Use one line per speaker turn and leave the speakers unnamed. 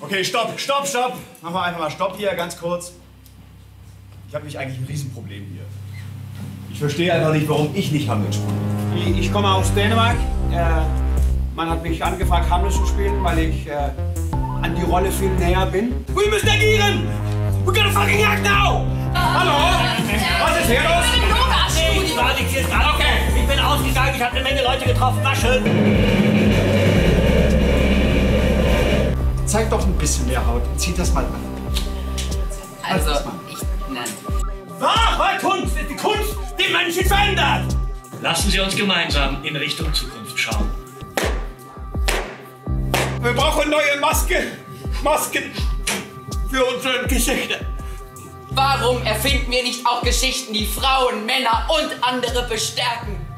Okay, stopp. Machen wir einfach mal Stopp hier, ganz kurz. Ich habe eigentlich ein Riesenproblem hier. Ich verstehe einfach nicht, warum ich nicht Hamlet spiele.
Ich komme aus Dänemark. Man hat mich angefragt, Hamlet zu spielen, weil ich an die Rolle viel näher bin. Wir müssen agieren! We're gonna fucking act now! Hallo? Was ist hier los?
Ich war nicht hier dran. Okay, ich bin ausgegangen, ich habe eine Menge Leute getroffen. War schön.
Zeig doch ein bisschen mehr Haut. Zieh das mal an.
Also, nein.
Wahre Kunst ist die Kunst, die Menschen verändert.
Lassen Sie uns gemeinsam in Richtung Zukunft schauen.
Wir brauchen neue Masken für unsere Geschichte.
Warum erfinden wir nicht auch Geschichten, die Frauen, Männer und andere bestärken?